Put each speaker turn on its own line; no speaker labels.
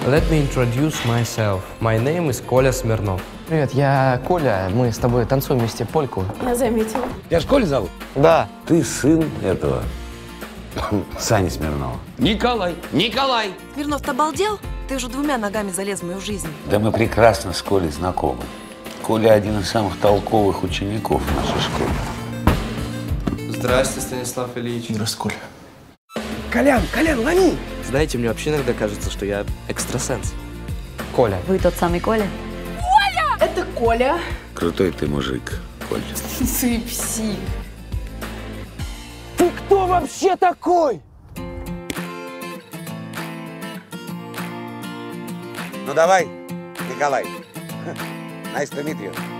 Let me introduce myself. My name is Коля Смирнов.
Привет, я Коля. Мы с тобой танцуем вместе польку.
Я заметила.
Тебя ж Коля зовут?
Да.
Ты сын этого Сани Смирнова.
Николай! Николай!
Смирнов, ты обалдел? Ты уже двумя ногами залез в мою жизнь.
Да мы прекрасно с Колей знакомы. Коля один из самых толковых учеников в нашей школе.
Здравствуйте, Станислав Ильич.
Здравствуй,
Колян, лови!
Знаете, мне вообще иногда кажется, что я экстрасенс. Коля.
Вы тот самый Коля?
Это Коля.
Крутой ты мужик, Коль.
Ты псих.
Ты кто вообще такой?
Ну давай, Николай. Nice to meet you.